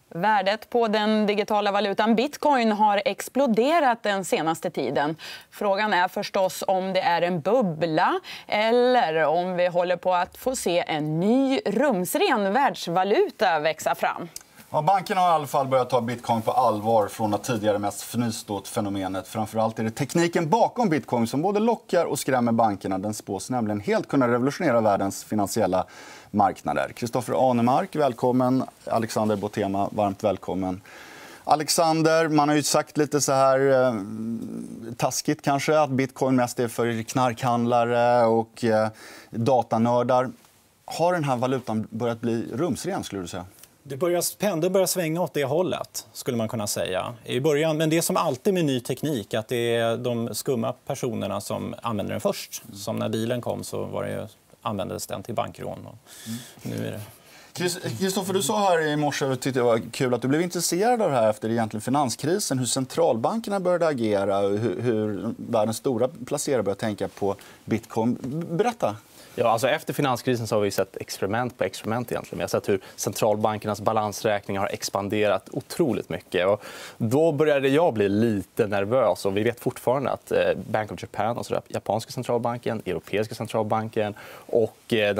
Värdet på den digitala valutan bitcoin har exploderat den senaste tiden. Frågan är förstås om det är en bubbla eller om vi håller på att få se en ny rumsren världsvaluta växa fram. Ja, bankerna har i alla fall börjat ta bitcoin på allvar från att tidigare mest fnyst åt fenomenet. Framförallt är det tekniken bakom bitcoin som både lockar och skrämmer bankerna. Den spås nämligen helt kunna revolutionera världens finansiella marknader. Kristoffer Anemark, välkommen. Alexander Botema, varmt välkommen. Alexander, man har ju sagt lite så här taskigt kanske att bitcoin mest är för knarkhandlare och datanördar. Har den här valutan börjat bli rumsren skulle du säga? Pendeln börjar svänga åt det hållet, skulle man kunna säga. I början, men det är som alltid med ny teknik, att det är de skumma personerna som använder den först. Som när bilen kom så användes den till bankrån. Nu är det... Kristoffer, du sa här i morse, jag tyckte det var kul att du blev intresserad av det här efter egentligen finanskrisen. Hur centralbankerna började agera och hur världens stora placerare började tänka på bitcoin. Berätta. Ja, alltså efter finanskrisen så har vi sett experiment på experiment egentligen. Vi har sett hur centralbankernas balansräkningar har expanderat otroligt mycket. Och då började jag bli lite nervös. Och vi vet fortfarande att Bank of Japan, alltså japanska centralbanken, europeiska centralbanken och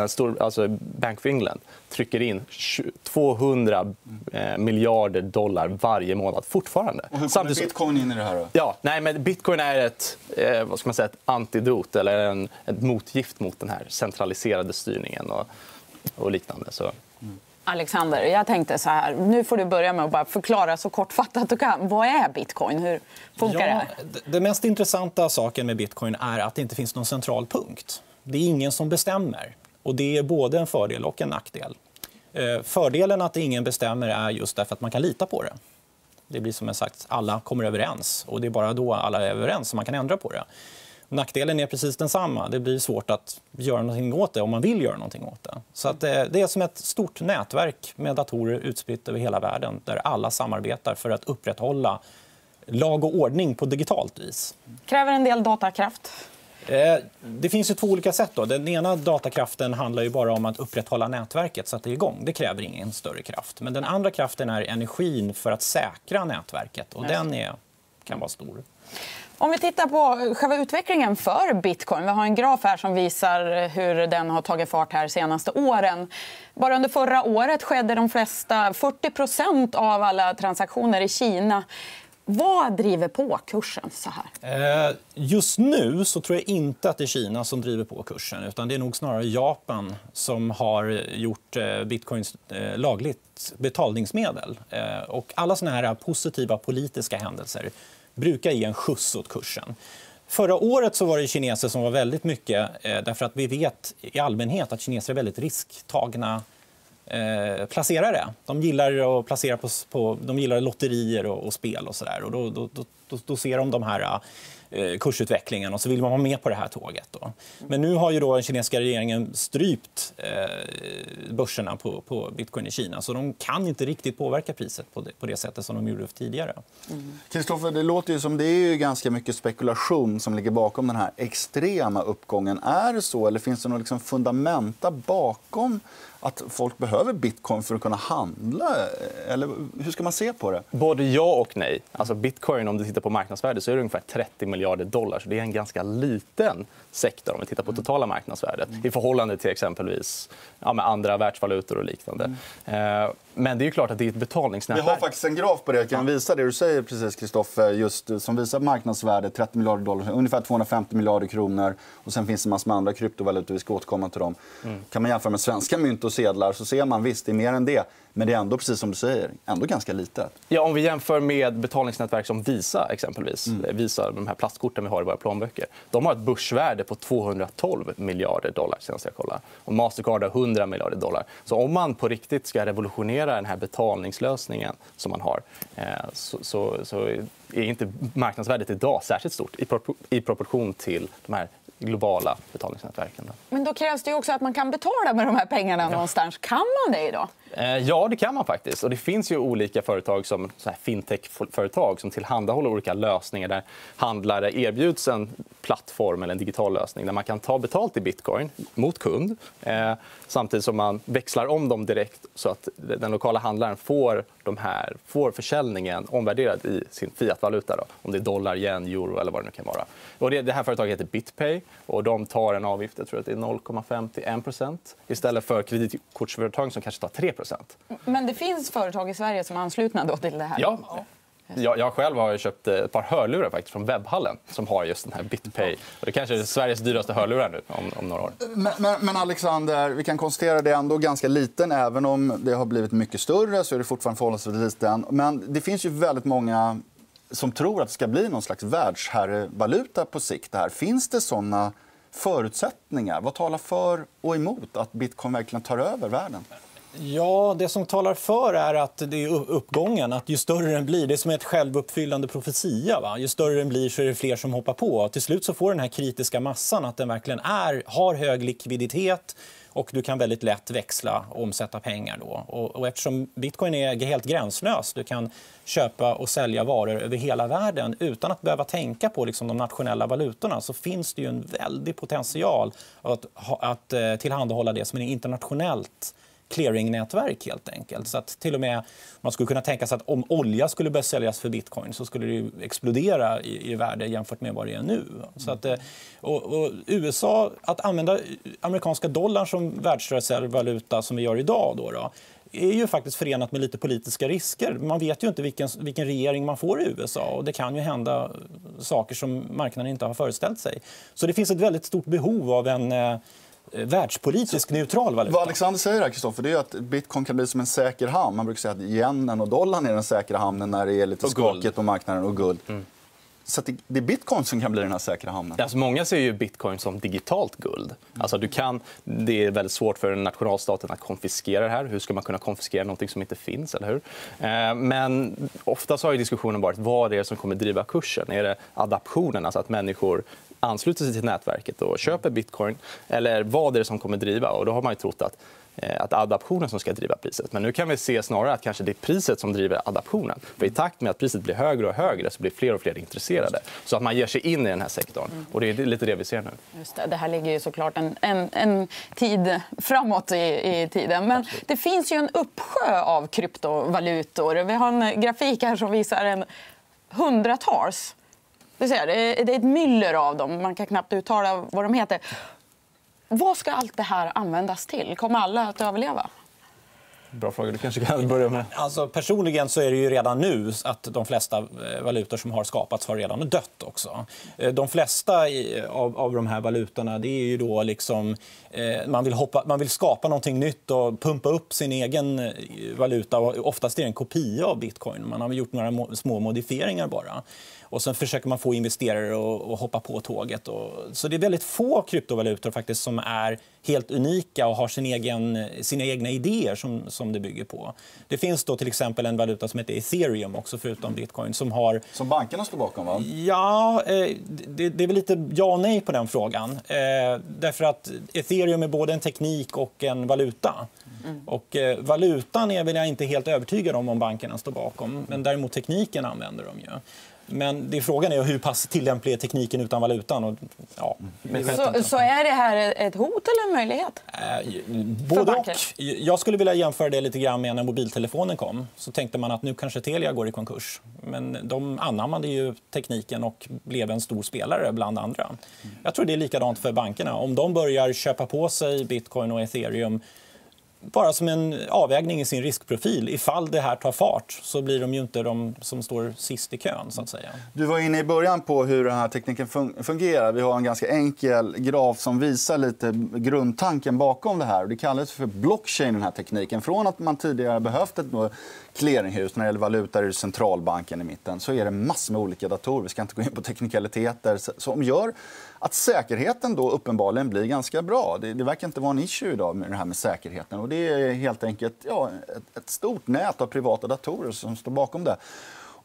Bank of England trycker in 200 miljarder dollar varje månad fortfarande. Och hur kommer bitcoin in i det här då? Ja, men bitcoin är ett antidot eller ett motgift mot den här centraliserade styrningen och liknande. Så. Alexander, jag tänkte så här. Nu får du börja med att bara förklara så kortfattat du kan. Vad är bitcoin? Hur funkar det här? Det mest intressanta saken med bitcoin är att det inte finns någon central punkt. Det är ingen som bestämmer. Och det är både en fördel och en nackdel. Fördelen att ingen bestämmer är just därför att man kan lita på det. Det blir som sagt, alla kommer överens. Och det är bara då alla är överens som man kan ändra på det. Nackdelen är precis densamma. Det blir svårt att göra någonting åt det om man vill göra någonting åt det. Så att det är som ett stort nätverk med datorer utspritt över hela världen där alla samarbetar för att upprätthålla lag och ordning på digitalt vis. Kräver en del datakraft? Det finns ju två olika sätt då. Den ena datakraften handlar ju bara om att upprätthålla nätverket så att det är igång. Det kräver ingen större kraft. Men den andra kraften är energin för att säkra nätverket och den kan vara stor. Om vi tittar på själva utvecklingen för bitcoin. Vi har en graf här som visar hur den har tagit fart här senaste åren. Bara under förra året skedde de flesta 40% av alla transaktioner i Kina. Vad driver på kursen så här? Just nu så tror jag inte att det är Kina som driver på kursen utan det är nog snarare Japan som har gjort bitcoins lagligt betalningsmedel. Och alla såna här positiva politiska händelser brukar ge en skjuts åt kursen. Förra året så var det kineser som var väldigt mycket därför att vi vet i allmänhet att kineser är väldigt risktagna placerare. De gillar att placera de gillar lotterier och spel och så där. Och då ser de här kursutvecklingen och så vill man vara med på det här tåget då. Men nu har ju då den kinesiska regeringen strypt börserna på bitcoin i Kina så de kan inte riktigt påverka priset på det sättet som de gjorde tidigare. Kristoffer, det låter ju som det är ju ganska mycket spekulation som ligger bakom den här extrema uppgången. Är det så eller finns det något liksom fundamenta bakom att folk behöver bitcoin för att kunna handla? Eller hur ska man se på det? Både ja och nej. Alltså bitcoin, om du tittar på marknadsvärde så är det ungefär 30 miljarder dollar. Så det är en ganska liten sektor om vi tittar på totala marknadsvärdet i förhållande till exempelvis med andra världsvalutor och liknande. Men det är ju klart att det är ett betalningsnätverk. Vi har faktiskt en graf på det. Jag kan visa det du säger precis, Kristoffer, just som visar marknadsvärdet 30 miljarder dollar, ungefär 250 miljarder kronor och sen finns det massor med andra kryptovalutor, vi ska återkomma till dem. Kan man jämföra med svenska mynt och sedlar så ser man visst det är mer än det, men det är ändå precis som du säger, ändå ganska litet. Ja, om vi jämför med betalningsnätverk som Visa exempelvis, Visa de här plastkorten vi har i våra plånböcker. De har ett börsvärde på 212 miljarder dollar senast jag kollade. Och Mastercard har 100 miljarder dollar. Så om man på riktigt ska revolutionera den här betalningslösningen som man har så är inte marknadsvärdet idag särskilt stort i proportion till de här globala betalningsnätverken. Men då krävs det ju också att man kan betala med de här pengarna någonstans. Kan man det idag? Ja, det kan man faktiskt. Och det finns ju olika företag som fintech-företag som tillhandahåller olika lösningar där handlare erbjuds en plattform eller en digital lösning där man kan ta betalt i bitcoin mot kund samtidigt som man växlar om dem direkt så att den lokala handlaren får försäljningen omvärderad i sin fiatvaluta. Då, om det är dollar, yen, euro eller vad det nu kan vara. Och det här företaget heter BitPay och de tar en avgift, jag tror att det är 0,51% istället för kreditkortsföretag som kanske tar 3%. Men det finns företag i Sverige som är anslutna då till det här? Ja. Jag själv har köpt ett par hörlurar faktiskt från Webbhallen som har just den här BitPay. Och det kanske är Sveriges dyraste hörlurar nu om några år. Men Alexander, vi kan konstatera att det är ändå ganska liten. Även om det har blivit mycket större så är det fortfarande förhållandevis liten. Men det finns ju väldigt många som tror att det ska bli någon slags världsherrevaluta på sikt. Här. Finns det såna förutsättningar? Vad talar för och emot att bitcoin verkligen tar över världen? Ja, det som talar för är att det är uppgången. Att ju större den blir, det är som ett självuppfyllande profetia. Va? Ju större den blir så är det fler som hoppar på. Till slut så får den här kritiska massan att den verkligen har hög likviditet och du kan väldigt lätt växla och omsätta pengar. Då. Och eftersom bitcoin är helt gränslös, du kan köpa och sälja varor över hela världen utan att behöva tänka på liksom, de nationella valutorna, så finns det ju en väldig potential att tillhandahålla det som är internationellt clearingnätverk helt enkelt. Så att till och med man skulle kunna tänka sig att om olja skulle börja säljas för bitcoin så skulle det ju explodera i värde jämfört med vad det är nu. Så att, och USA, att använda amerikanska dollarn som världsreservvaluta som vi gör idag då, är ju faktiskt förenat med lite politiska risker. Man vet ju inte vilken regering man får i USA och det kan ju hända saker som marknaden inte har föreställt sig. Så det finns ett väldigt stort behov av en världspolitisk neutral valuta. Vad Alexander säger här, Kristoffer, det är att bitcoin kan bli som en säker hamn. Man brukar säga att yenen och dollarn är den säkra hamnen när det är lite skakigt på marknaden och guld. Så att det är bitcoin som kan bli den här säkra hamnen. Alltså många ser ju bitcoin som digitalt guld. Alltså det är väldigt svårt för nationalstaten att konfiskera det här. Hur ska man kunna konfiskera något som inte finns, eller hur? Men ofta så har ju diskussionen varit vad det är som kommer driva kursen. Är det adaptionen, alltså att människor ansluter sig till nätverket och köper bitcoin, eller vad är det som kommer driva? Och då har man ju trott att adaptionen som ska driva priset. Men nu kan vi se snarare att kanske det är priset som driver adaptionen. För i takt med att priset blir högre och högre så blir fler och fler intresserade. Så att man ger sig in i den här sektorn. Och det är lite det vi ser nu. Just det här ligger ju såklart en tid framåt i tiden. Men det finns ju en uppsjö av kryptovalutor. Vi har en grafik här som visar hundratals. Det är ett myller av dem. Man kan knappt uttala vad de heter. Vad ska allt det här användas till? Kommer alla att överleva? Bra fråga. Du kanske kan börja med. Alltså, personligen så är det ju redan nu att de flesta valutor som har skapats har redan dött också. De flesta av de här valutorna, det är ju då liksom man vill skapa någonting nytt och pumpa upp sin egen valuta, och oftast är det en kopia av bitcoin. Man har gjort några små modifieringar bara. Och sen försöker man få investerare att hoppa på tåget. Så det är väldigt få kryptovalutor faktiskt som är helt unika och har sina egna idéer som det bygger på. Det finns då till exempel en valuta som heter Ethereum också, förutom bitcoin, som bankerna står bakom, va? Ja, det är väl lite ja och nej på den frågan. Därför att Ethereum är både en teknik och en valuta. Och valutan är väl jag inte helt övertygad om bankerna står bakom, men däremot tekniken använder de ju. Men frågan är hur pass tillämplig är tekniken utan valutan. Och, ja, så är det här ett hot eller en möjlighet? Både och. Jag skulle vilja jämföra det lite grann med när mobiltelefonen kom. Så tänkte man att nu kanske Telia går i konkurs. Men de anammade ju tekniken och blev en stor spelare bland andra. Jag tror det är likadant för bankerna. Om de börjar köpa på sig bitcoin och Ethereum bara som en avvägning i sin riskprofil. Ifall det här tar fart så blir de ju inte de som står sist i kön, så att säga. Du var inne i början på hur den här tekniken fungerar. Vi har en ganska enkel graf som visar lite grundtanken bakom det här. Det kallas för blockchain, den här tekniken. Från att man tidigare behövt ett clearinghus när det gäller valutor i centralbanken i mitten, så är det massor med olika datorer. Vi ska inte gå in på teknikaliteter som gör att säkerheten då uppenbarligen blir ganska bra. Det verkar inte vara en issue idag med det här med säkerheten. Och det är helt enkelt ett stort nät av privata datorer som står bakom det.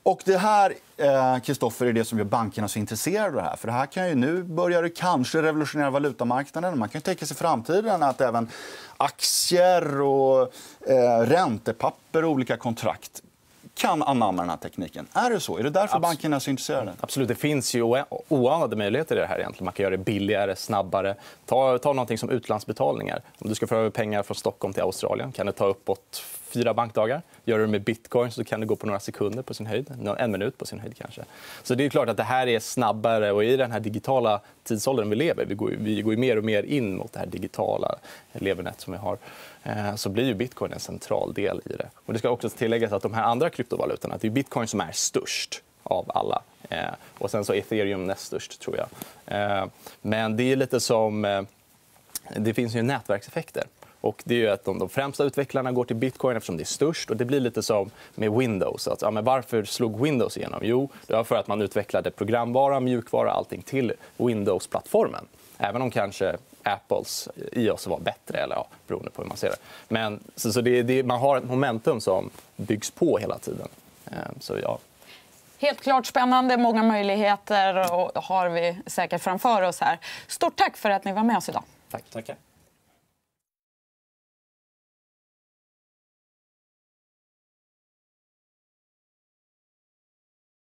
Och det här, Kristoffer, är det som gör bankerna så intresserade av det här. För det här kan ju nu börja kanske revolutionera valutamarknaden. Man kan tänka sig i framtiden att även aktier och räntepapper och olika kontrakt kan anamma den här tekniken. Är det så? Är det därför bankerna är så intresserade? Absolut. Det finns ju oanade möjligheter i det här egentligen. Man kan göra det billigare, snabbare. Ta någonting som utlandsbetalningar. Om du ska föra över pengar från Stockholm till Australien kan det ta uppåt 4 bankdagar. Gör du det med bitcoin så kan det gå på några sekunder på sin höjd. 1 minut på sin höjd kanske. Så det är klart att det här är snabbare och i den här digitala tidsåldern vi lever, vi går ju mer och mer in mot det här digitala levernät som vi har, så blir ju bitcoin en central del i det. Och det ska också tilläggas att de här andra kryptovalutorna, det är bitcoin som är störst av alla. Och sen så ethereum näst störst tror jag. Men det är lite som, det finns ju nätverkseffekter. Och det är ju att de främsta utvecklarna går till bitcoin eftersom det är störst. Och det blir lite som med Windows. Att, men varför slog Windows igenom? Jo, det var för att man utvecklade programvara, mjukvara, allting till Windows-plattformen. Även om kanske Apples iOS var bättre, eller beroende på hur man ser det. Men så man har ett momentum som byggs på hela tiden. Så ja. Helt klart spännande, många möjligheter och har vi säkert framför oss här. Stort tack för att ni var med oss idag. Tack.